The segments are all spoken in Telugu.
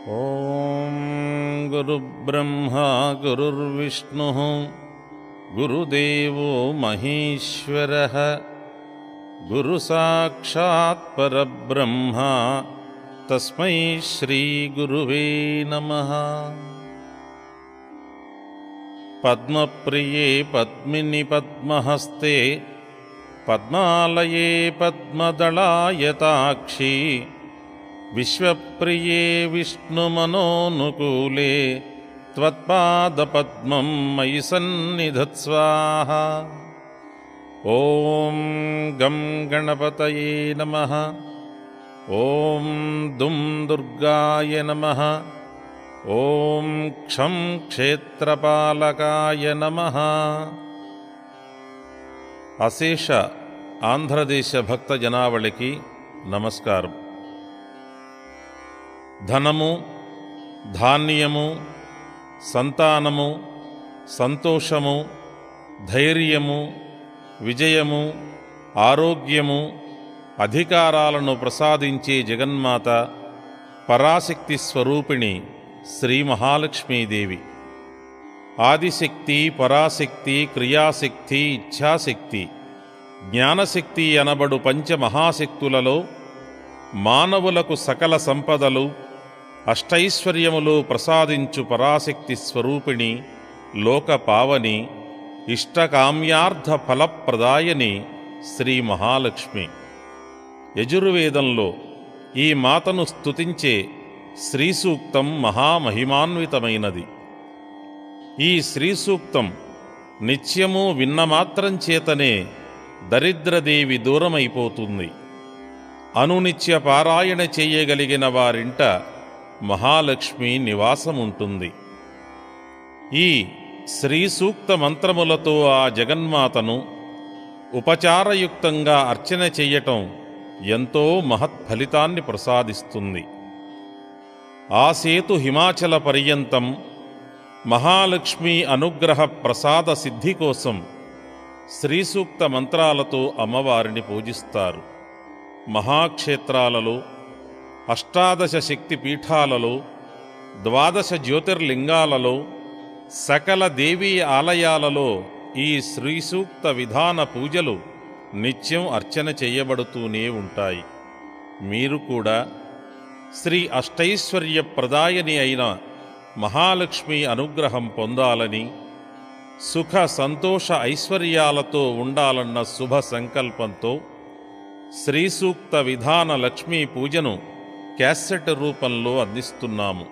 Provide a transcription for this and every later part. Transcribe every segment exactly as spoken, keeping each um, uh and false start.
ओम गुरुब्रह्मा गुरुर्विष्णुः गुरुदेवो महेश्वरः गुरुसाक्षात् परब्रह्म तस्मै श्री गुरुवे नमः। पद्मप्रिये पद्मिनि पद्महस्ते पद्मालये पद्मदलायताक्षी विश्वप्रिये विष्णुमनोनुकूले त्वत्पादपद्मं मयि सन्निधत्स्वाहा। ॐ गं गणपतये नमः। ॐ दुं दुर्गाय नमः। ॐ क्षं क्षेत्रपालकाय नमः। అశేష ఆంధ్రదేశ భక్త జనావళికి నమస్కారం. ధనము, ధాన్యము, సంతానము, సంతోషము, ధైర్యము, విజయము, ఆరోగ్యము, అధికారాలను ప్రసాదించే జగన్మాత పరాశక్తి స్వరూపిణి శ్రీ మహాలక్ష్మీదేవి. ఆదిశక్తి, పరాశక్తి, క్రియాశక్తి, ఇచ్ఛాశక్తి, జ్ఞానశక్తి అనబడు పంచమహాశక్తులలో మానవులకు సకల సంపదలు అష్టైశ్వర్యములు ప్రసాదించు పరాశక్తి స్వరూపిణి, లోక పావని, ఇష్టకామ్యార్థ ఫలప్రదాయని శ్రీ మహాలక్ష్మి. యజుర్వేదంలో ఈ మాతను స్తుతించే శ్రీ సూక్తం మహామహిమాన్వితమైనది. ఈ శ్రీ సూక్తం నిత్యము విన్నమాత్రం చేతనే దరిద్రదేవి దూరమైపోతుంది. అనునిత్య పారాయణ చేయగలిగిన వారింట మహాలక్ష్మి నివాసముంటుంది. ఈ శ్రీ సూక్త మంత్రములతో ఆ జగన్మాతను ఉపచారయుక్తంగా అర్చన చెయ్యటం ఎంతో మహత్ఫలితాన్ని ప్రసాదిస్తుంది. ఆసేతు హిమాచల పర్యంతం మహాలక్ష్మి అనుగ్రహ ప్రసాద సిద్ధి కోసం శ్రీసూక్త మంత్రాలతో అమ్మవారిని పూజిస్తారు. మహాక్షేత్రాలలో, అష్టాదశ శక్తి పీఠాలలో, ద్వాదశ జ్యోతిర్లింగాలలో, సకల దేవీ ఆలయాలలో ఈ శ్రీసూక్త విధాన పూజలు నిత్యం అర్చన చేయబడుతూనే ఉంటాయి. మీరు కూడా శ్రీ అష్టైశ్వర్య ప్రదాయని అయిన మహాలక్ష్మి అనుగ్రహం పొందాలని, సుఖ సంతోష ఐశ్వర్యాలతో ఉండాలన్న శుభ సంకల్పంతో శ్రీసూక్త విధాన లక్ష్మీ పూజను క్యాసెట్ రూపంలో అందిస్తున్నాము.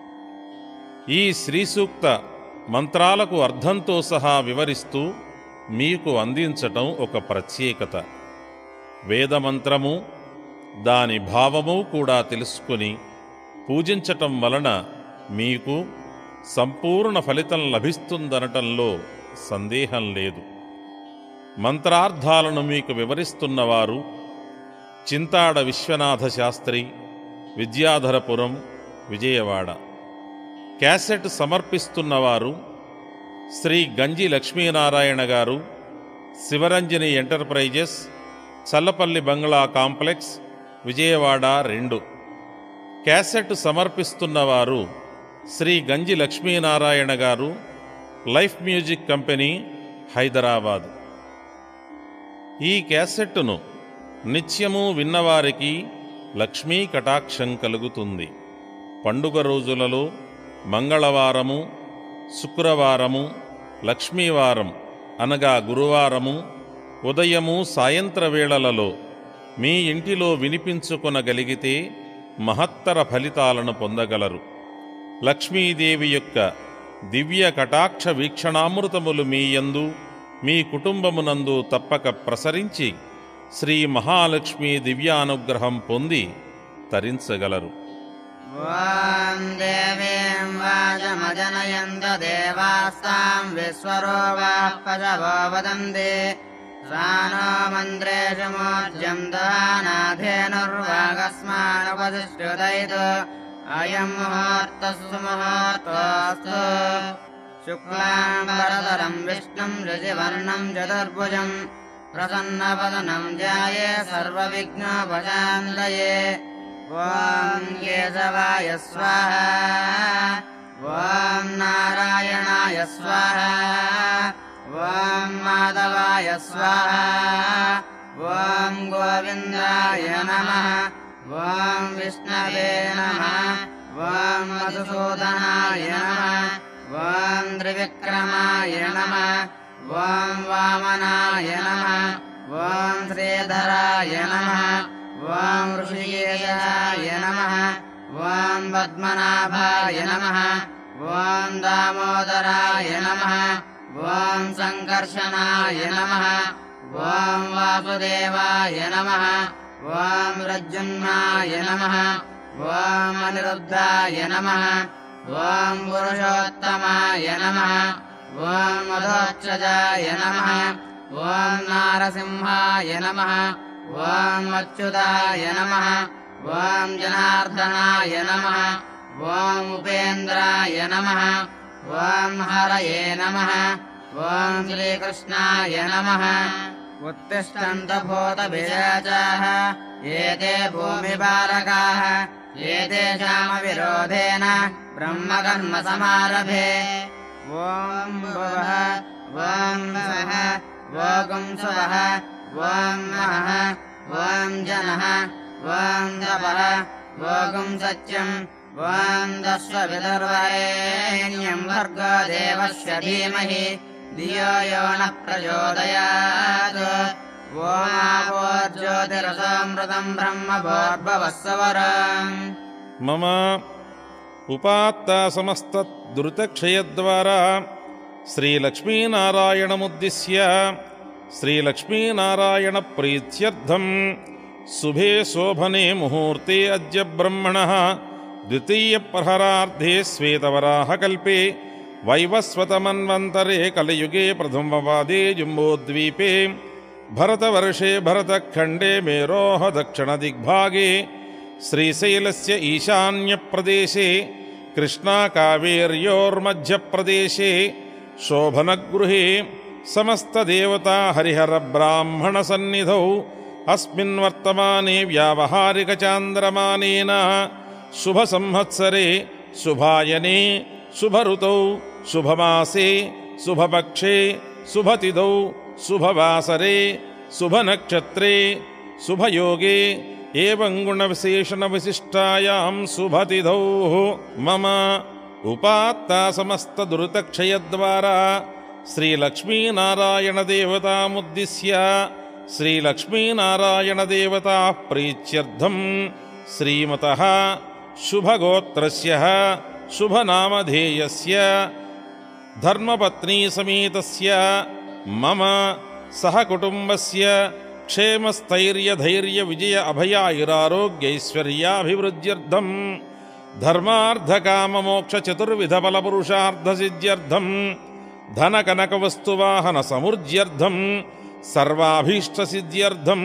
ఈ శ్రీసూక్త మంత్రాలకు అర్థంతో సహా వివరిస్తూ మీకు అందించటం ఒక ప్రత్యేకత. వేదమంత్రము, దాని భావము కూడా తెలుసుకొని పూజించటం వలన మీకు సంపూర్ణ ఫలితం లభిస్తుందనటంలో సందేహం లేదు. మంత్రార్థాలను మీకు వివరిస్తున్నవారు చింతాడ విశ్వనాథ శాస్త్రి, విద్యాధరపురం, విజయవాడ. క్యాసెట్ సమర్పిస్తున్నవారు శ్రీ గంజి లక్ష్మీనారాయణ గారు, Shivaranjani enterprises, Challapalli bungalow complex, Vijayawada రెండు. క్యాసెట్ సమర్పిస్తున్నవారు శ్రీ గంజి లక్ష్మీనారాయణ గారు, లైఫ్ మ్యూజిక్ కంపెనీ, హైదరాబాద్. ఈ క్యాసెట్టును నిత్యము విన్నవారికి లక్ష్మీ కటాక్షం కలుగుతుంది. పండుగ రోజులలో మంగళవారము, శుక్రవారము, లక్ష్మీవారం అనగా గురువారము ఉదయము, సాయంత్ర వేళలలో మీ ఇంటిలో వినిపించుకొనగలిగితే మహత్తర ఫలితాలను పొందగలరు. లక్ష్మీదేవి యొక్క దివ్య కటాక్ష వీక్షణామృతములు మీ యందు, మీ కుటుంబమునందు తప్పక ప్రసరించి శ్రీ మహాలక్ష్మి దివ్యానుగ్రహం పొంది తరించగలరు. వాం దేవీం వాచమజనయంత దేవాస్తాం విశ్వరూపాః పశవో వదంతి సానో మంత్రేషు మోర్జం దహానాధేనుర్వాగస్మానుపతిష్ఠుతైతు అయం ముహూర్తస్సు ముహూర్తోऽస్తు శుక్లాంబరధరం విష్ణుం రుచివర్ణం చతుర్భుజం ప్రసన్నవదనం ధ్యాయే సర్వవిఘ్నోపశాంతయే ॐ केशवाय स्वाहा ॐ नारायणाय स्वाहा ॐ माधवाय स्वाहा ॐ गोविन्दाय नमः ॐ विष्णवे नमः ॐ मधुसूदनाय नमः ॐ त्रिविक्रमाय नमः ॐ वामनाय नमः ॐ श्रीधराय नमः ॐ ऋषिकेशाय नमः ॐ पद्मनाभाय नमः ॐ दामोदराय नमः ॐ सङ्कर्षणाय नमः ॐ वासुदेवाय नमः ॐ रज्जुन्नाय नमः ॐ अनिरुद्धाय नमः ॐ पुरुषोत्तमाय नमः ॐ मधोक्षजाय नमः ॐ नारसिंहाय नमः ॐ अच्युताय नमः ॐ जनार्दनाय नमः ॐ उपेन्द्राय नमः ॐ हरये नमः ॐ श्रीकृष्णाय नमः उत्तिष्ठन्त भूतभिषाचाः एते भूमिपालकाः एतेषामविरोधेन ब्रह्मकर्म समारभे ॐ भुवः ॐ वः ॐ सुवः ॐ महः ॐ जनः ॐ तपः ॐ सत्यम् ॐ दस्वविदुर्वरेण्यं भर्गो देवस्य धीमहि धियो यो नः प्रचोदयात् ॐ आपो ज्योतिरसोऽमृतं ब्रह्म भोर्भवस्सवरम् मम उपात्ता समस्त दुरितक्षयद्वारा श्रीलक्ष्मीनारायणमुद्दिश्य श्रीलक्ष्मीनारायण प्रीत्यर्थं शुभे शोभने मुहूर्ते अद्य ब्रह्मणः द्वितीय प्रहरार्धे श्वेतवराहकल्पे वैवस्वतमन्वन्तरे कलयुगे प्रथमपादे जम्बूद्वीपे भरतवर्षे भरतखण्डे मेरोः दक्षिणदिग्भागे श्रीशैलस्य ईशान्यप्रदेशे कृष्णाकावेर्योर्मध्यप्रदेशे शोभनगृहे समस्तदेवता हरिहरब्राह्मणसन्निधौ अस्मिन् वर्तमाने व्यावहारिकचान्द्रमानेन शुभसंवत्सरे शुभायने शुभऋतौ शुभमासे शुभपक्षे शुभतिथौ शुभवासरे शुभनक्षत्रे शुभयोगे एवं गुणविशेषणविशिष्टायां शुभतिथौ मम उपात्ता समस्तदुरितक्षयद्वारा श्रीलक्ष्मीनारायणदेवतामुद्दिश्य श्रीलक्ष्मीनारायणदेवताः प्रीत्यर्थं श्रीमतः शुभगोत्रस्य शुभनामधेयस्य धर्मपत्नीसमेतस्य मम सहकुटुम्बस्य क्षेमस्थैर्यधैर्यविजय अभयायुरारोग्यैश्वर्याभिवृद्ध्यर्थं धर्मार्थकाममोक्षचतुर्विधफलपुरुषार्थसिद्ध्यर्थं धनकनकवस्तुवाहनसमुर्ज्यर्थं सर्वाभीष्टसिद्ध्यर्थं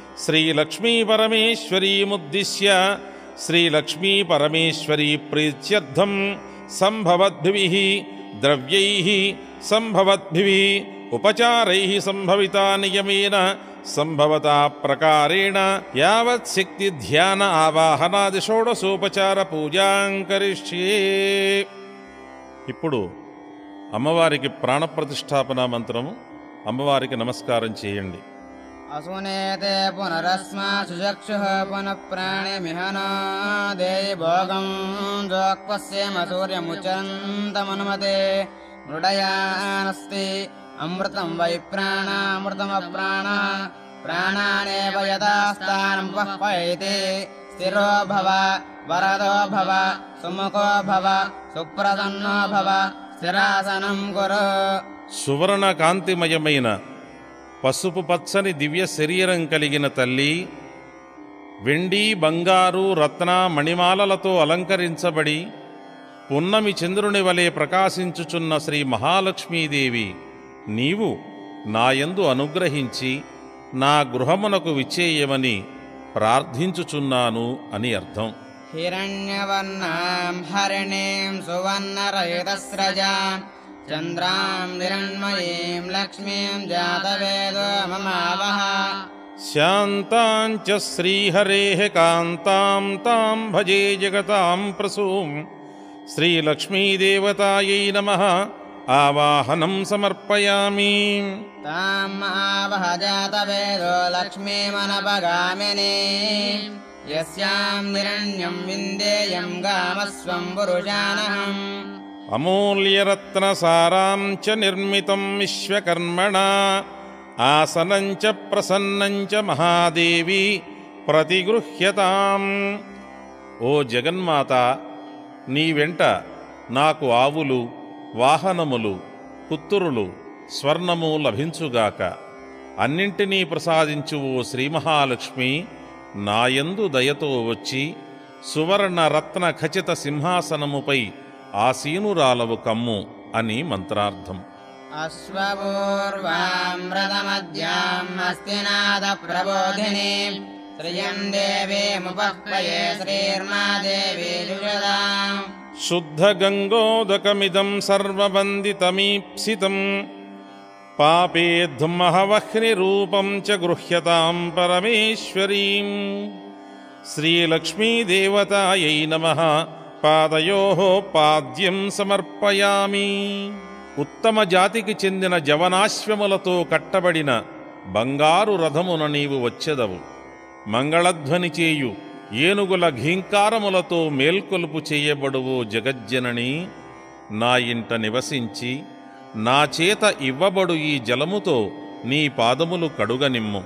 श्रीलक्ष्मीपरमेश्वरीमुद्दिश्य श्रीलक्ष्मीपरमेश्वरी प्रीत्यर्थं सम्भवद्भिः द्रव्यैः सम्भवद्भिः उपचारैः सम्भविता नियमेन सम्भवता प्रकारेण यावत् शक्ति ध्यान आवाहनादि షోడశోపచార పూజాం కరిష్యే. ఇప్పుడు అమ్మవారికి ప్రాణప్రతిష్ఠాపన మంత్రము. అమ్మవారికి నమస్కారం చేయండి. असुनेते पुनरस्मा सुचक्षुः पुनः प्राणिमिहना देयि भोगं जोक्पस्येम सूर्यमुचरन्तमनुमते मृडयानस्ति अमृतं वै प्राणामृतमप्राणः प्राणानेव यथास्थानं वह्वयति स्थिरो भव वरदो भव सुमुखो भव सुप्रसन्नो भव స్థిరాసనం కురు. సువర్ణ కాంతిమయమైన పసుపు పచ్చని దివ్య శరీరం కలిగిన తల్లి, వెండి బంగారు రత్న మణిమాలలతో అలంకరించబడి పున్నమి చంద్రుని వలె ప్రకాశించుచున్న శ్రీ మహాలక్ష్మీదేవి, నీవు నాయందు అనుగ్రహించి నా గృహమునకు విచ్చేయమని ప్రార్థించుచున్నాను అని అర్థం. హిరణ్యవర్ణాం హరిణీం సువర్ణరహితస్రజాం చంద్రాం నిరణ్మయీం లక్ష్మీం జాతవేదో మమావహ శాంతాంచ శ్రీహరేః కాంతాం తాం భజే జగతాం ప్రసూం శ్రీలక్ష్మీదేవతాయై నమః ఆవాహనం సమర్పయామి. తాం ఆవహ జాతవేదో లక్ష్మీమనపగామినీ యస్యాం నిరణ్యం విందేయం గామస్వం పురుషానహం. అమూల్యరత్నసారాం చ నిర్మితం విశ్వకర్మణా ఆసనం చ ప్రసన్నం చ మహాదేవి ప్రతిగృహ్యతాం. ఓ జగన్మాత, నీ వెంట నాకు ఆవులు, వాహనములు, పుత్రులు, స్వర్ణము లభించుగాక. అన్నింటినీ ప్రసాదించు ఓ శ్రీ మహాలక్ష్మి, నాయందు దయతో వచ్చి సువర్ణ రత్న ఖచిత సింహాసనముపై ఆసీనురాలవు కమ్ము అని మంత్రార్థం. అశ్వపూర్వాం రథమధ్యాం అస్తినాథ ప్రబోధిని శ్రియం దేవీముపహ్వయే శ్రీర్మాదేవీ జుషదాం. శుద్ధ గంగోదకమిదం సర్వవందితమీప్సితం పాపేద్ధమహవహ్నిరూపం చ గృహ్యతాం పరమేశ్వరీం. శ్రీలక్ష్మీదేవతాయై నమః పాదయోః పాద్యం సమర్పయామి. ఉత్తమ జాతికి చెందిన జవనాశ్వములతో కట్టబడిన బంగారు రథమున నీవు వచ్చెదవు. మంగళధ్వని చేయు ఏనుగుల ఘీంకారములతో మేల్కొలుపు చేయబడువు జగజ్జనని. నా ఇంట నివసించి నా చేత ఇవ్వబడు ఈ జలముతో నీ పాదములు కడుగనిమ్ము.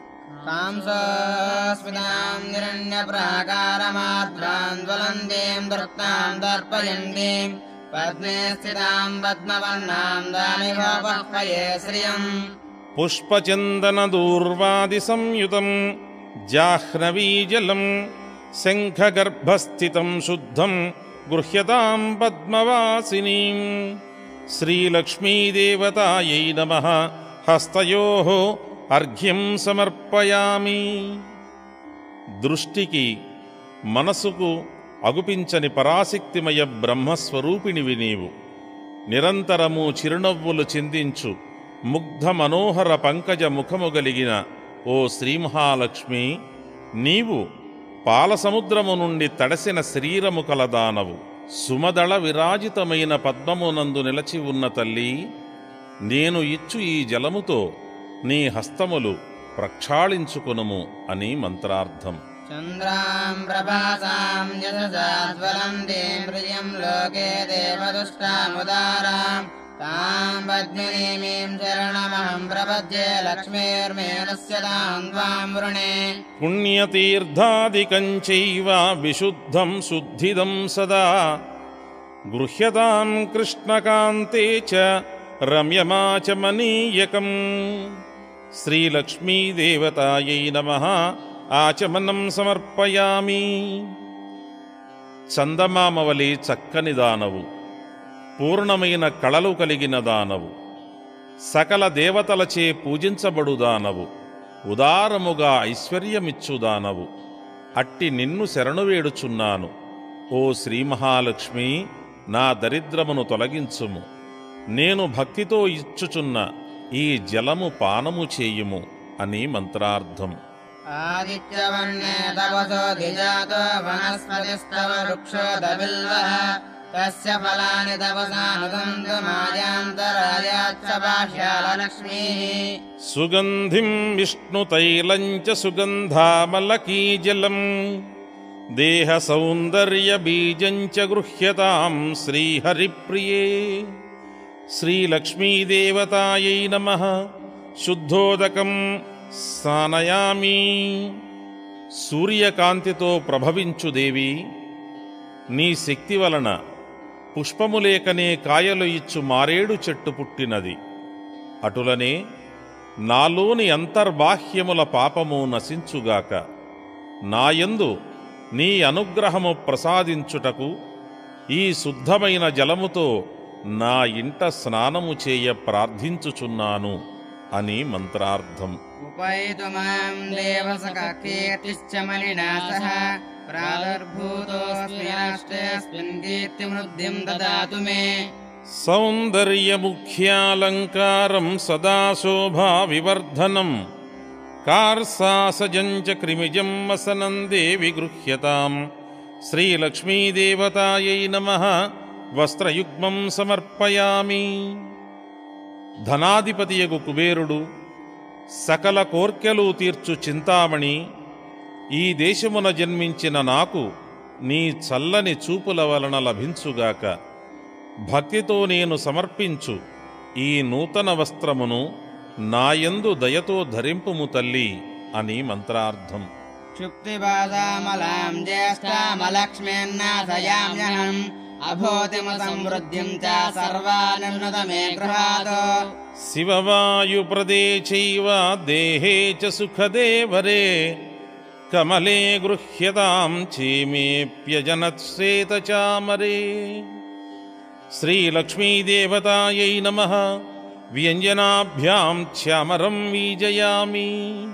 కాంసోస్మితాం నిరణ్యప్రాకారమార్ద్రాం జ్వలంతీం దృప్తాం దర్పయంతీం పద్మే స్థితాం పద్మవర్ణాం దానివోపహ్వయే శ్రియం. పుష్పచందనదూర్వాది సంయుతం జాహ్నవీజలం శంఖగర్భస్థితం శుద్ధం గృహ్యతాం పద్మవాసినీం. శ్రీలక్ష్మీదేవతాయై నమః హస్తయోః అర్ఘ్యం సమర్పయామి. దృష్టికి మనసుకు అగుపించని పరాశక్తిమయ బ్రహ్మస్వరూపిణివి నీవు. నిరంతరము చిరునవ్వులు చిందించు ముగ్ధ మనోహర పంకజ ముఖము గలిగిన ఓ శ్రీ మహాలక్ష్మి, నీవు పాలసముద్రము నుండి తడసిన శరీరము కలదానవు. సుమదళ విరాజితమైన పద్మమునందు నిలచి ఉన్న తల్లి, నేను ఇచ్చు ఈ జలముతో నీ హస్తములు ప్రక్షాళించుకొనుము అని మంత్రార్థం. చంద్రాం ప్రభాసాం యశసా జ్వలంతీం ప్రియం లోకే దేవదుష్టాముదారాం తాం పద్మినీమీం శరణమహం ప్రపద్యే లక్ష్మీర్మేనస్యతాం త్వాం వృణే. పుణ్యతీర్థాదికం చైవ విశుద్ధం శుద్ధిదం సదా గృహ్యతాం కృష్ణకాంతే చ రమ్యమాచమనీయకం. శ్రీలక్ష్మీదేవతాయై నమః ఆచమనం సమర్పయామి. చందమామవలి చక్కని దానవు, పూర్ణమైన కళలు కలిగిన దానవు, సకల దేవతలచే పూజించబడు దానవు, ఉదారముగా ఐశ్వర్యమిచ్చు దానవు. అట్టి నిన్ను శరణువేడుచున్నాను. ఓ శ్రీ మహాలక్ష్మి, నా దరిద్రమును తొలగించుము. నేను భక్తితో ఇచ్చుచున్న ఈ జలము పానము చేయుము అని మంత్రార్థం. ఆదిత్యవర్ణే తపసో ధిజాతో వనస్పతిస్తవ వృక్షోదబిల్వః తస్య ఫలాని తపసానుదంతు మాయాంతరాయాచ్చ బాహ్యాలక్ష్మీః. సుగంధిం విష్ణుతైలం చ సుగంధామలకీజలం దేహ సౌందర్య బీజం చ గృహ్యతాం శ్రీహరిప్రియే. శ్రీలక్ష్మీదేవతాయై నమః శుద్ధోదకం స్నానయామి. సూర్యకాంతితో ప్రభవించు దేవి, నీ శక్తి వలన పుష్పములేకనే కాయలు ఇచ్చు మారేడు చెట్టు పుట్టినది. అటులనే నాలోని అంతర్బాహ్యముల పాపము నశించుగాక. నాయందు నీ అనుగ్రహము ప్రసాదించుటకు ఈ శుద్ధమైన జలముతో నా ఇంట స్నానము చేయ ప్రార్థించుచున్నాను అని మంత్రార్థం. ఉపైతుమాం దేవసకీర్తిశ్చ మలినా సహ ప్రాదుర్భూతోస్మి రాష్ట్రేऽస్మిన్ కీర్తిమృద్ధిం దదాతు మే. సౌందర్యముఖ్యాలంకారం సదా శోభా వివర్ధనం కార్సాసజం చ క్రిమిజం వసనం దేవి గృహ్యతాం. శ్రీలక్ష్మీదేవతాయై నమః వస్త్రయుగ్మం సమర్పయామి. ధనాధిపతియగు కుబేరుడు, సకల కోర్కెలు తీర్చు చింతామణి, ఈ దేశమున జన్మించిన నాకు నీ చల్లని చూపుల వలన లభించుగాక. భక్తితో నేను సమర్పించు ఈ నూతన వస్త్రమును నాయందు దయతో ధరింపుము తల్లి అని మంత్రార్థం. క్షుప్తిపాదామలాం జ్యేష్ఠామలక్ష్మీర్నాథయామ్యహం అభూతిమ సమృద్ధిం చ సర్వానున్నతమే గృహాతో. శివవాయుప్రదే చైవ దేహే చ సుఖదే వరే కమలే గృహ్యతాం చేమేప్యజనశ్వేతచామరే. శ్రీలక్ష్మీదేవతాయై నమః వ్యంజనాభ్యాం ఛామరం వీజయామి.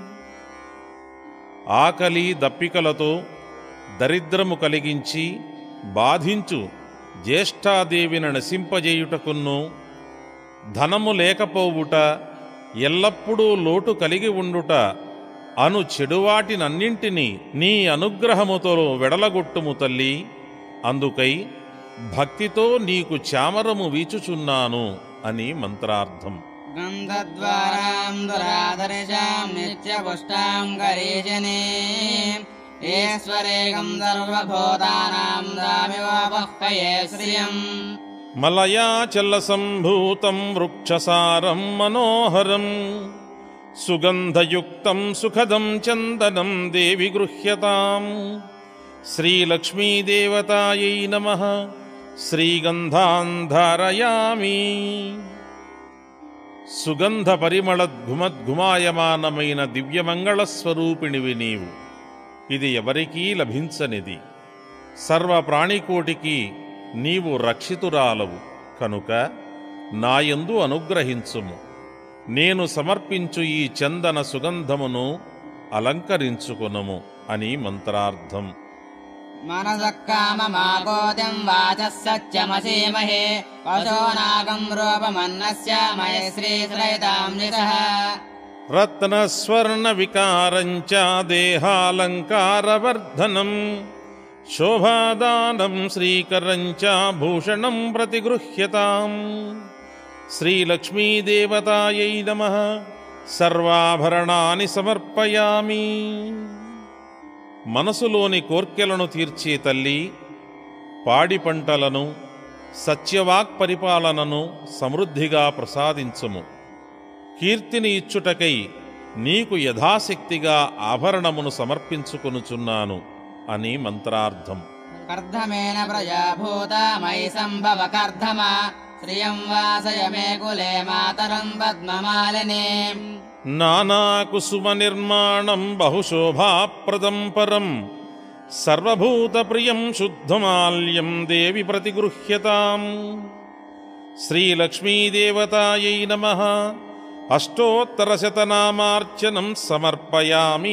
ఆకలి దప్పికలతో దరిద్రము కలిగించి బాధించు జ్యేష్ఠాదేవిని నశింపజేయుటకును, ధనము లేకపోవుట, ఎల్లప్పుడూ లోటు కలిగి ఉండుట అను చెడువాటినన్నింటినీ నీ అనుగ్రహముతో వెడలగొట్టుము తల్లి. అందుకై భక్తితో నీకు చామరము వీచుచున్నాను అని మంత్రార్థం. గంధద్వారాం దురాదర్శాం నిత్యపుష్టాం గరీజనే ఈశ్వరే గంధర్వభూతానాం దామివాపహ్యే శ్రియం. మలయాచల సంభూతం వృక్షసారం మనోహరం సుగంధయుక్తం సుఖదం చందనం దేవి గృహ్యతాం. శ్రీలక్ష్మీదేవతాయై నమః శ్రీగంధాన్ ధారయామి. సుగంధ పరిమళద్ఘుమద్ఘుమాయమానమైన దివ్యమంగళస్వరూపిణివి నీవు. ఇది ఎవరికీ లభించనిది. సర్వ ప్రాణికోటికి నీవు రక్షితురాలవు కనుక నాయందు అనుగ్రహించుము. నేను సమర్పించు ఈ చందన సుగంధమును అలంకరించుకొనుము అని మంత్రార్థం. మనసక్కామమాకోతిం వాచః సత్యమసీమహే పశూనాగం రూపమన్నస్య మయ శ్రీశ్రయితాం నిరః. రత్నస్వర్ణ వికారంచ దేహాలంకారవర్ధనం శోభాదానం శ్రీకరంచ భూషణం ప్రతిగృహ్యతాం. శ్రీలక్ష్మీదేవతాయై నమః సర్వాభరణాని సమర్పయామి. మనసులోని కోర్కెలను తీర్చే తల్లి, పాడి పంటలను సత్యవాక్ పరిపాలనను సమృద్ధిగా ప్రసాదించుము. కీర్తిని ఇచ్చుటకై నీకు యథాశక్తిగా ఆభరణమును సమర్పించుకొనుచున్నాను అని మంత్రార్థం. కర్ధమేన ప్రజాభూత మయి సంభవ కర్ధమ శ్రియం వాసయ మే కులే మాతరం పద్మమాలినే. నానాకుసుమ నిర్మాణం బహుశోభాప్రదం పరం సర్వభూతప్రియం శుద్ధమాల్యం దేవి ప్రతిగృహ్యతాం. శ్రీలక్ష్మీదేవతాయై నమః అష్టోత్తరశతనామార్చనం సమర్పయామి.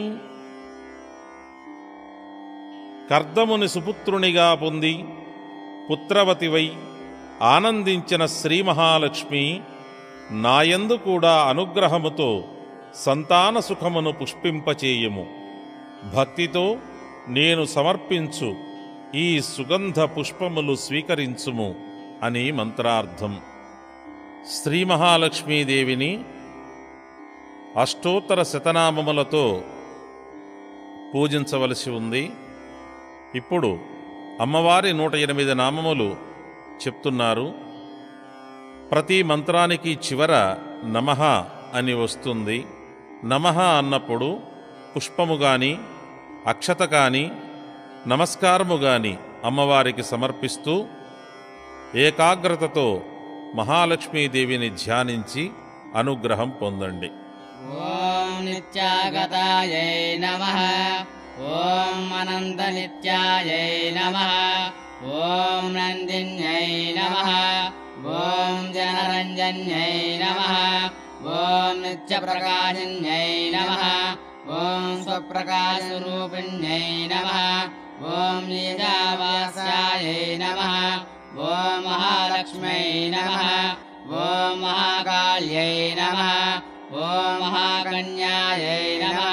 కర్దముని సుపుత్రునిగా పొంది పుత్రవతివై ఆనందించిన శ్రీ మహాలక్ష్మి నాయందు కూడా అనుగ్రహముతో సంతాన సుఖమును పుష్పింపచేయుము. భక్తితో నేను సమర్పించు ఈ సుగంధ పుష్పములు స్వీకరించుము అని మంత్రార్థం. శ్రీ మహాలక్ష్మీదేవిని అష్టోత్తర శతనామములతో పూజించవలసి ఉంది. ఇప్పుడు అమ్మవారి నూట ఎనిమిది నామములు చెప్తున్నారు. ప్రతి మంత్రానికి చివర నమః అని వస్తుంది. నమః అన్నప్పుడు పుష్పము గాని అక్షత కాని నమస్కారము గాని అమ్మవారికి సమర్పిస్తూ ఏకాగ్రతతో మహాలక్ష్మీదేవిని ధ్యానించి అనుగ్రహం పొందండి. ఓం నిత్యాగతాయై నమః. ఓం అనంత నిత్యాయై నమః. ఓం నందిన్యై నమః. ఓం జనరంజన్యై నమః. ఓం నిత్యప్రకాశిన్యై నమః. ఓం స్వప్రకాశరూపిణ్యై నమః. ఓం ఈశావాస్యాయై నమః. ఓం మహాలక్ష్మ్యై నమః. ఓం మహాకాళ్యై నమః. ॐ महाकन्यायै नमः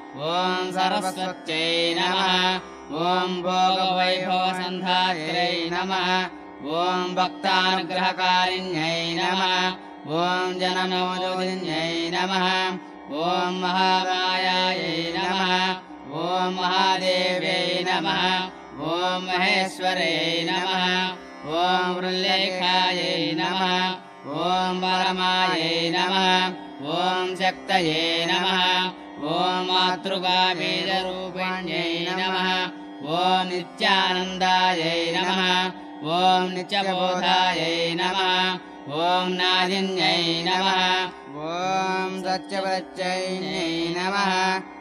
ॐ सरस्वत्यै नमः ॐ भोगवैभवसन्धात्रै नमः ॐ भक्तानुग्रहकारिण्यै नमः ॐ जननोदिन्यै नमः ॐ महामायायै नमः ॐ महादेव्यै नमः ॐ महेश्वर्यै नमः ॐ वृल्लेखायै नमः ॐ परमायै नमः ॐ शक्तये नमः ॐ मातृकाबीजरूपिण्यै नमः ॐ नित्यानन्दायै नमः ॐ नित्यबोधायै नमः ॐ नादिन्यै नमः ॐ सत्यवच्चैन्यै नमः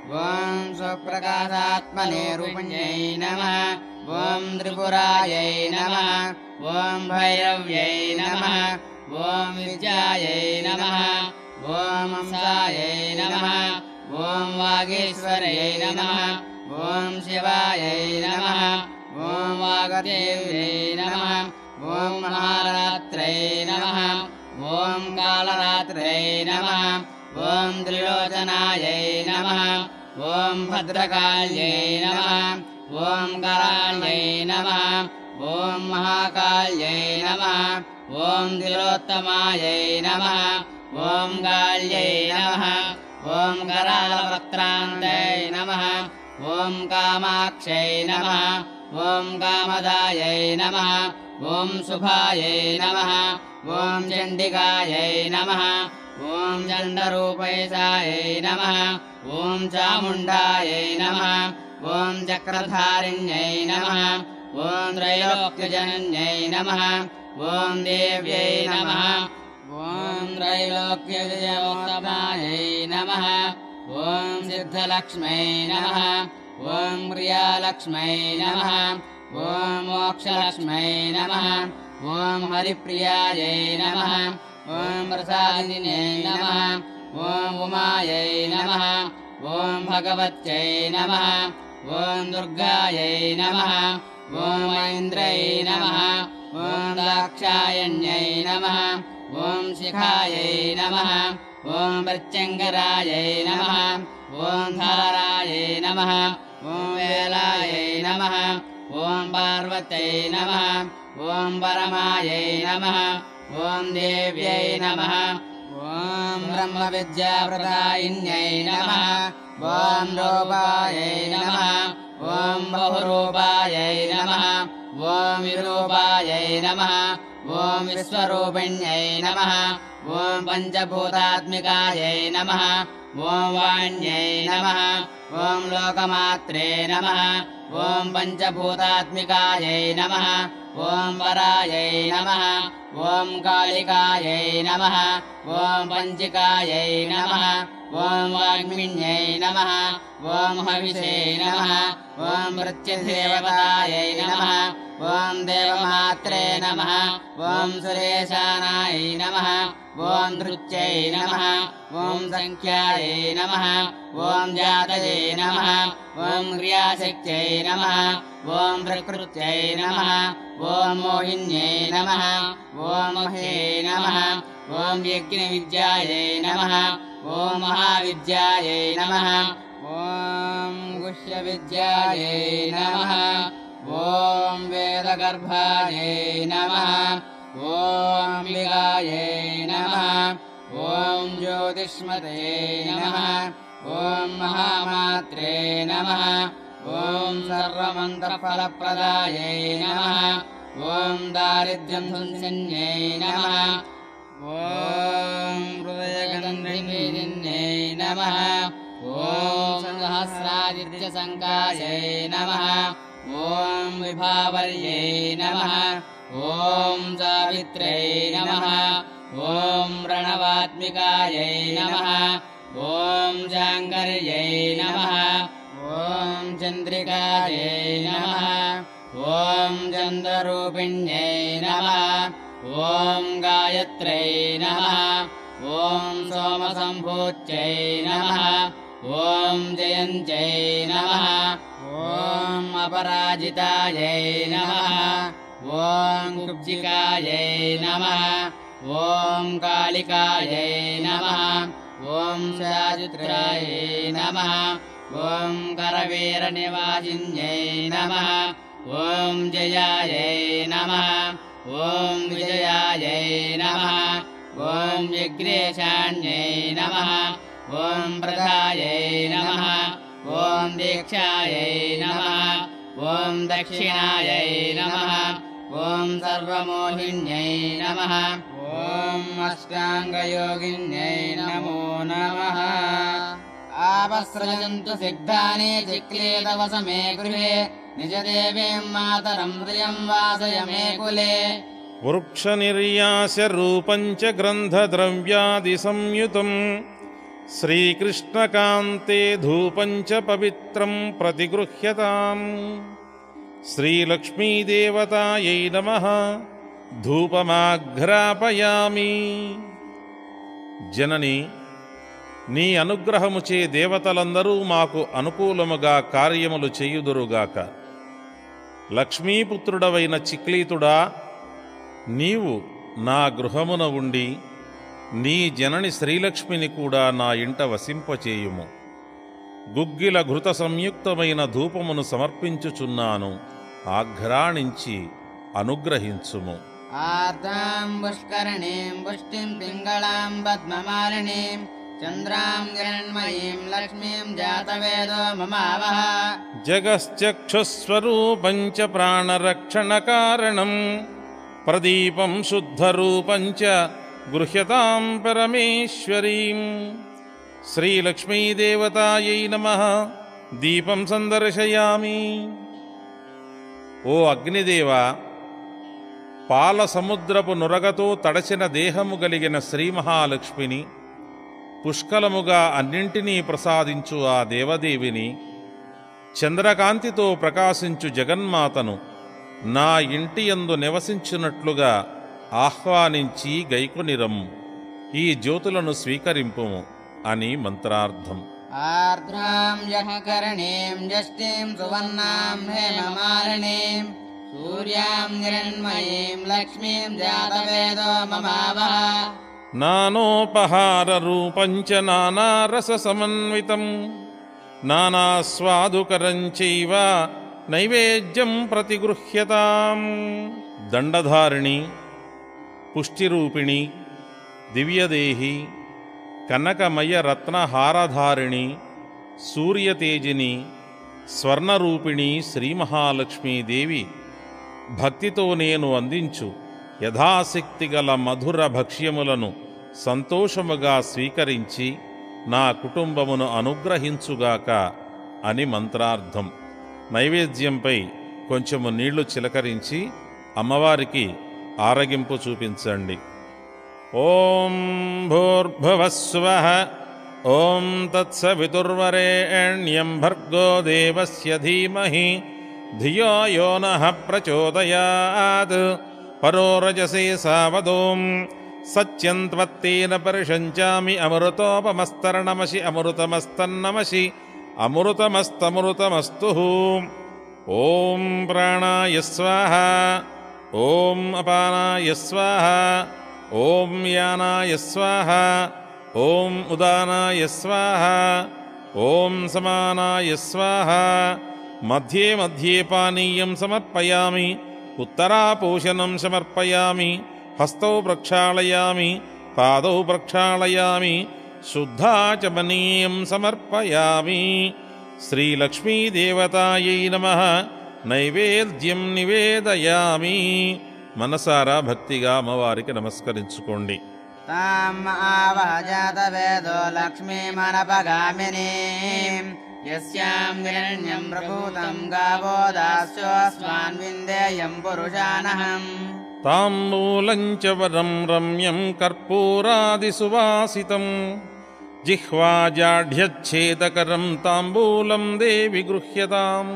ॐ स्वप्रकाशात्मने रूपिण्यै नमः ॐ त्रिपुरायै नमः ॐ भैरव्यै नमः ॐ विद्यायै नमः ॐ हंसायै नमः ॐ वागीश्वर्यै नमः ॐ शिवायै नमः ॐ वागदेव्यै नमः ॐ महारात्रै नमः ॐ कालरात्रै नमः ॐ त्रिलोचनायै नमः ॐ भद्रकाल्यै नमः ॐ कराल्यै नमः ॐ महाकाल्यै नमः ॐ तिलोत्तमायै नमः ॐ काल्यै नमः ॐ करालवक्त्रान्त्यै नमः ॐ कामाक्षै नमः ॐ कामदायै नमः ॐ शुभायै नमः ॐ चण्डिकायै नमः ॐ चण्डरूपैषायै नमः ॐ चामुण्डायै नमः ॐ चक्रधारिण्यै नमः ॐ त्रैलोक्यजनन्यै नमः ॐ देव्यै नमः ॐ त्रैलोक्यविजयोत्तमायै नमः ॐ सिद्धलक्ष्मै नमः ॐ प्रियालक्ष्मै नमः ॐ मोक्षलक्ष्मै नमः ॐ हरिप्रियायै नमः ॐ प्रसादिन्यै नमः ॐ उमायै नमः ॐ भगवत्यै नमः ॐ दुर्गायै नमः ॐ ऐन्द्रै नमः ॐ दाक्षायण्यै नमः ॐ शिखायै नमः ॐ प्रत्यङ्गरायै नमः ॐ धारायै नमः ॐ वेलायै नमः ॐ पार्वत्यै नमः ॐ परमायै नमः ॐ देव्यै नमः ॐ ब्रह्मविद्याप्रदायिन्यै नमः ॐ रूपायै नमः ॐ बहुरूपायै नमः ॐ विरूपायै नमः ॐ विश्वरूपिण्यै नमः ॐ पञ्चभूतात्मिकायै नमः ॐ वाण्यै नमः ॐ लोकमात्रे नमः ॐ पञ्चभूतात्मिकायै नमः ॐ वरायै नमः ॐ कालिकायै नमः ॐ पञ्चिकायै नमः ॐ वाग्मिन्यै नमः ॐ हविषे नमः ॐ मृत्युदेवतायै नमः ॐ देवमात्रे नमः ॐ सुरेशानायै नमः ॐ धृत्यै नमः ॐ सङ्ख्यायै नमः ॐ जातये नमः ॐ क्रियाशक्त्यै नमः ॐ प्रकृत्यै नमः ॐ मोहिन्यै नमः ॐ महे नमः ॐ यज्ञविद्यायै नमः ॐ महाविद्यायै नमः ॐ गुह्यविद्यायै नमः ॐ वेदगर्भायै नमः ॐ लिगायै नमः ॐ ज्योतिष्मते नमः ॐ महामात्रे नमः ॐ सर्वमन्त्रफलप्रदायै नमः ॐ दारिद्र्यसंसन्यै नमः ॐ हृदयगन्धिन्यै नमः ॐ सहस्रादित्यसङ्कायै नमः ॐ विभावर्यै नमः ॐ सावित्र्यै नमः ॐ प्रणवात्मिकायै नमः ॐ जाङ्गर्यै नमः ॐ चन्द्रिकायै नमः ॐ चन्द्ररूपिण्यै नमः ॐ गायत्र्यै नमः ॐ सोमसम्भूत्यै नमः ॐ जयन्त्यै नमः ॐ अपराजितायै नमः ॐ कुब्जिकायै नमः ॐ कालिकायै नमः ॐ शाचित्रायै नमः ॐ करवीरनिवासिन्यै नमः ॐ जयायै नमः ॐ विजयायै नमः ॐ विघ्नेशान्यै नमः ॐ प्रदायै नमः ॐ दीक्षायै नमः ॐ दक्षिणायै नमः ॐ सर्वमोहिन्यै नमः ॐ अष्टाङ्गयोगिन्यै नमो नमः आपस्रजन्तु सिद्धानि चिक्लेदवसमे गृहे निजदेवीं मातरं प्रियं वासय मे कुले वृक्षनिर्यास्य रूपं च ग्रन्थद्रव्यादिसंयुतं श्रीकृष्णकान्ते धूपं च पवित्रं प्रतिगृह्यताम् श्रीलक्ष्मीदेवतायै नमः ధూపమాఘ్రాపయామి. జనని, నీ అనుగ్రహముచే దేవతలందరూ మాకు అనుకూలముగా కార్యములు చేయుదురుగాక. లక్ష్మీపుత్రుడవైన చిక్లీతుడా, నీవు నా గృహమున ఉండి నీ జనని శ్రీలక్ష్మిని కూడా నా ఇంట వసింపచేయుము. గుగ్గిల ఘృత సంయుక్తమైన ధూపమును సమర్పించుచున్నాను, ఆఘ్రాణించి అనుగ్రహించుము. ఆర్ద్రాం పుష్కరణీం పుష్టిం పింగళాం పద్మమాలినీం చంద్రాం హిరణ్మయీం లక్ష్మీం జాతవేదో మమావహ. జగశ్చక్షుస్వరూపం చ ప్రాణరక్షణకారణం ప్రదీపం శుద్ధరూపం చ గృహ్యతాం పరమేశ్వరీం. శ్రీలక్ష్మీదేవతాయై నమః. దీపం సందర్శయామి. ఓ అగ్నిదేవ, పాల సముద్రపు నురగతో తడచిన దేహము గలిగిన శ్రీ మహాలక్ష్మిని, పుష్కలముగా అన్నింటినీ ప్రసాదించు ఆ దేవదేవిని, చంద్రకాంతితో ప్రకాశించు జగన్మాతను నా ఇంటి యందు నివసించున్నట్లుగా ఆహ్వానించి గైకొనిరమ్ము. ఈ జ్యోతులను స్వీకరింపుము అని మంత్రార్థం. ఆర్ద్రాం యఃకరణీం యష్టిం సువర్ణాం హేమమాలినీం సూర్యాం హిరణ్మయీం లక్ష్మీం జాతవేదో మమావహ. నానోపహారరూపం చ నానారససమన్వితం నానాస్వాదుకరం చైవ నైవేద్యం ప్రతిగృహ్యతాం. దండధారిణి, పుష్టిరూపిణి, దివ్యదేహి, కనకమయ రత్నహారధారిణి, సూర్యతేజిని, స్వర్ణరూపిణి శ్రీ మహాలక్ష్మీదేవి, భక్తితో నేను అందించు యథాశక్తి గల మధుర భక్ష్యములను సంతోషముగా స్వీకరించి నా కుటుంబమును అనుగ్రహించుగాక అని మంత్రార్థం. నైవేద్యంపై కొంచెము నీళ్లు చిలకరించి అమ్మవారికి ఆరగింపు చూపించండి. ఓం భూర్భువస్సువః ఓం తత్సవితుర్వరేణ్యం భర్గో దేవస్య ధీమహి ధియో యో నః ప్రచోదయాత్. పరో రజసే సావదోం సత్యం త్వత్తేన పరిషంచామి అమృతోపమస్తరణమసి అమృతమస్తన్నమసి అమృతమస్తమృతమస్తు. ఓం ప్రాణాయ స్వాహ ఓం అపానాయ స్వాహ ఓం యానాయ స్వాహ ఓం ఉదానాయ స్వాహ ఓం సమానాయ స్వాహ. మధ్యే మధ్యే పానీయం సమర్పయామి, ఉత్తరాపోషణం సమర్పయామి, హస్తౌ ప్రక్షాళయామి, పాదౌ ప్రక్షాళయామి, శుద్ధాచమనీయం సమర్పయామి. శ్రీలక్ష్మీదేవతాయై నమః. నైవేద్యం నివేదయామి. మనసారా భక్తిగా అమ్మవారికి నమస్కరించుకోండి. తాం ఆవహ జాతవేదో లక్ష్మీమనపగామినీం యస్యాం హిరణ్యం ప్రభూతం గావో దాస్యోస్మాన్ విందేయం పురుషానహం. తాంబూలం చ వరం రమ్యం కర్పూరాదిసువాసితం జిహ్వాజాఢ్యచ్ఛేదకరం తాంబూలం దేవి గృహ్యతాం.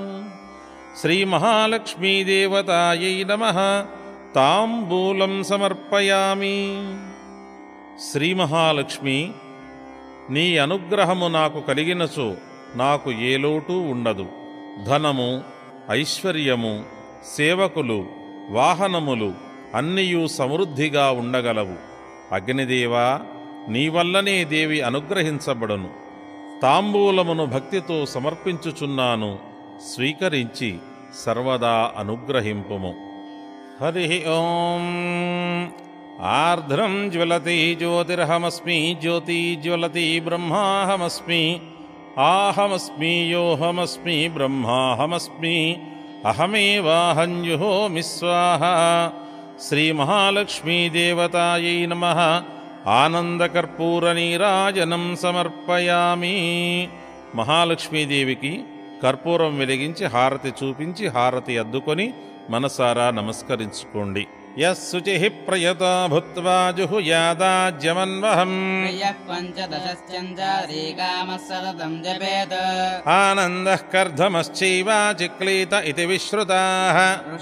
శ్రీమహాలక్ష్మీదేవతాయై నమః. తాంబూలం సమర్పయామి. శ్రీ మహాలక్ష్మి, నీ అనుగ్రహము నాకు కలిగినచో నాకు ఏ లోటు ఉండదు. ధనము, ఐశ్వర్యము, సేవకులు, వాహనములు అన్నియూ సమృద్ధిగా ఉండగలవు. అగ్నిదేవా, నీ వల్లనే దేవి అనుగ్రహించబడును. తాంబూలమును భక్తితో సమర్పించుచున్నాను, స్వీకరించి సర్వదా అనుగ్రహింపుము. హరి ఓం. ఆర్ద్రం జ్వలతి జ్యోతిర్హమస్మి, జ్యోతి జ్వలతి బ్రహ్మాహమస్మి, ఆహమస్మి యోహమస్మి బ్రహ్మాహమస్మి, అహమేవాహం జుహోమి స్వాహ. శ్రీ మహాలక్ష్మీదేవతాయై నమః. ఆనందకర్పూరనీరాజనం సమర్పయామి. మహాలక్ష్మీదేవికి కర్పూరం వెలిగించి హారతి చూపించి హారతి అద్దుకొని మనసారా నమస్కరించుకోండి. యస్సుచిః ప్రయతో భూత్వా జుహుయాదాజ్యమన్వహం ఆనందః కర్ధమశ్చైవ చిక్లీత ఇతి విశ్రుతాః.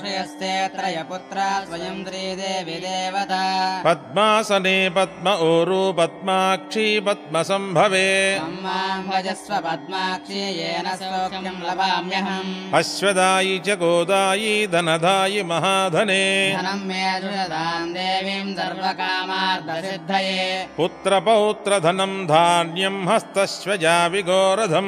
పద్మాసనే పద్మ ఊరు పద్మాక్షి పద్మసంభవే అశ్వదాయి చ గోదాయి ధనదాయి మహాధనే పుత్రపౌత్రధనం ధాన్యం హస్తశ్వజా విఘోరధం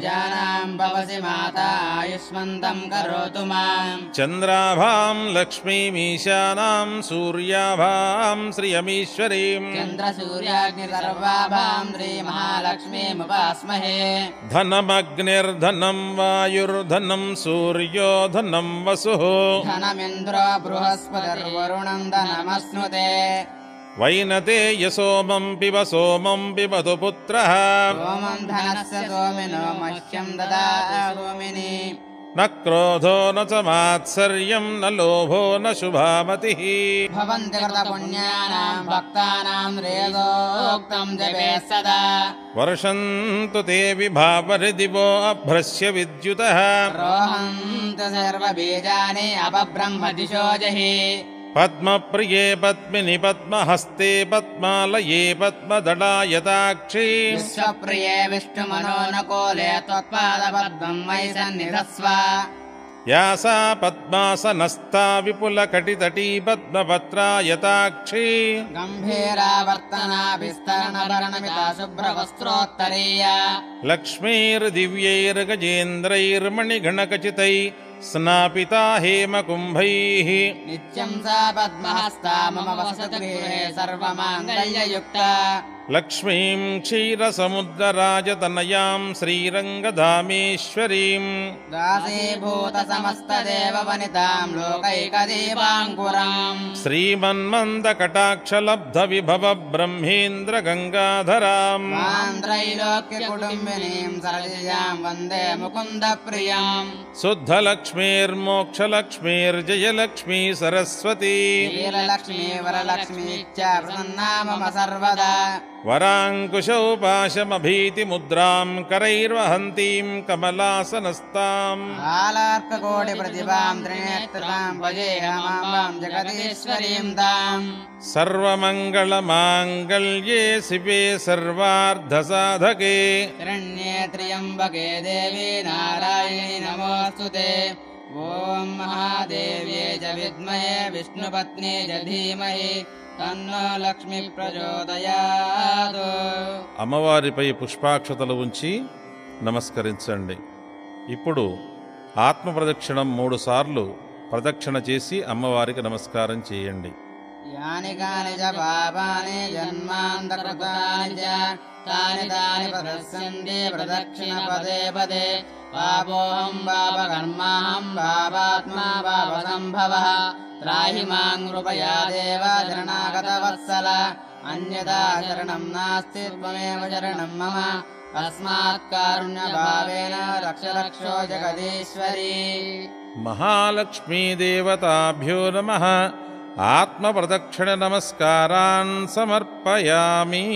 చంద్రాభాం లక్ష్మీమీశానాం సూర్యాభాం శ్రియమీశ్వరీం ధనమగ్నిర్ధనం వాయుర్ధనం సూర్యో ధనం వసుః వైనతే యసోమం పిబ సోమం పిబతు పుత్రః న క్రోధో న చ మాత్సర్యం న లోభో న శుభామతిః. వర్షంతు తే విభావరి దివో అభ్రస్య విద్యుతః పద్మప్రియే పద్మిని పద్మహస్తే పద్మాలయే పద్మదళాయతాక్షి విశ్వప్రియే విష్ణుమనోనకోలే త్వత్పాదపద్మం వై సన్నిధస్వ. యాసా పద్మాసనస్థా విపులకటితటీ పద్మపత్రాయతాక్షి గంభీరావర్తనాభిస్తరణభరణమితా శుభ్రవస్త్రోత్తరీయ లక్ష్మీర్దివ్యైర్గజేంద్రైర్మణిగణకచితై స్నాపితా హేమకుంభైః నిత్యం సా పద్మహస్తా మమ వసతి గృహే సర్వమాంగళ్యయుక్తా. లక్ష్మీం క్షీరసముద్రరాజతనయాం శ్రీరంగధామేశ్వరీం దాసీభూత సమస్తదేవ వనితాం లోకైకదీపాంకురాం శ్రీమన్మందకటాక్షలబ్ధ విభవ బ్రహ్మేంద్ర గంగాధరాం త్రైలోక్య కుటుంబినీం సరసిజాం వందే ముకుంద ప్రియాం. శుద్ధలక్ష్మీర్మోక్షలక్ష్మీర్జయలక్ష్మీ సరస్వతీ శ్రీలక్ష్మీ వరలక్ష్మీ చ ప్రసన్నా మమ సర్వదా. వరాంకుశౌపాశమభీతిముద్రాం కరైర్వహంతీం కమలాసనస్తాం ఆలార్కకోటి ప్రతిభాం త్రినేత్రతాం భజేహమాం జగదీశ్వరీం తాం. సర్వమంగళమాంగళ్యే శివే సర్వార్ధసాధకే శరణ్యే త్ర్యంబకే దేవి నారాయణి నమోస్తుతే. ఓం మహాదేవ్యే చ విద్మహే విష్ణుపత్నే చ ధీమహి తన్నో లక్ష్మి ప్రచోదయాత్. అమ్మవారిపై పుష్పాక్షతలు ఉంచి నమస్కరించండి. ఇప్పుడు ఆత్మ ప్రదక్షిణం మూడు సార్లు ప్రదక్షిణ చేసి అమ్మవారికి నమస్కారం చేయండి. యాని కాని చ పాపాని జన్మాంతకృతాని చ తాని తాని ప్రదస్యంతి ప్రదక్షిణ పదే పదే. పాపోహం పాపకర్మాహం పాపాత్మా పాపసంభవః. త్రాహి మాం కృపయా దేవ శరణాగత వత్సల. అన్యదా శరణం నాస్తి త్వమేవ శరణం మమ. తస్మాత్ కారుణ్యభావేన రక్ష రక్షో జగదీశ్వరీ. మహాలక్ష్మీదేవతాభ్యో నమః. ఆత్మ ప్రదక్షిణ నమస్కారాన్ సమర్పయామి.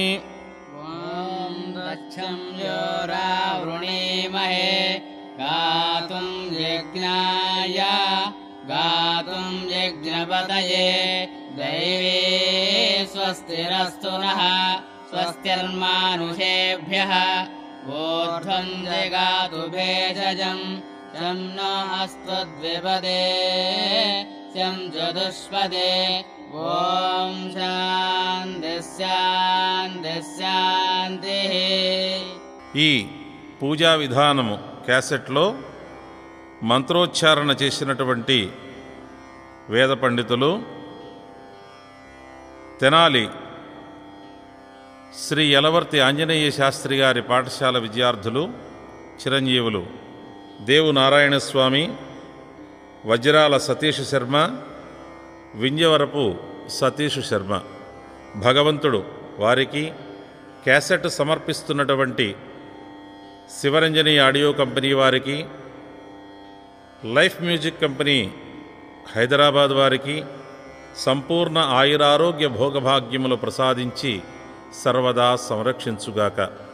ఓం దక్షం యోరావృణీమహే గాతుం యజ్ఞాయ గాతుం యజ్ఞపతయే. దైవే స్వస్తిరస్తు నః స్వస్తిర్మానుషేభ్యః. ఊర్ధ్వం జగాతు భేషజం శం నో అస్తు ద్విపదే శం చతుష్పదే. ఓం శాంతి శాంతి శాంతి. ఈ పూజా విధానము క్యాసెట్లో మంత్రోచ్చారణ చేసినటువంటి వేద పండితులు తెనాలి శ్రీ యలవర్తి ఆంజనేయ శాస్త్రి గారి పాఠశాల విద్యార్థులు చిరంజీవులు దేవు నారాయణస్వామి, వజ్రాల సతీష్ శర్మ, వింజవరపు సతీష్ శర్మ. భగవంతుడు వారికి క్యాసెట్ సమర్పిస్తున్నటువంటి శివరంజని ఆడియో కంపెనీ వారికి, లైఫ్ మ్యూజిక్ కంపెనీ హైదరాబాద్ వారికి సంపూర్ణ ఆయురారోగ్య భోగభాగ్యములు ప్రసాదించి సర్వదా సంరక్షించుగాక.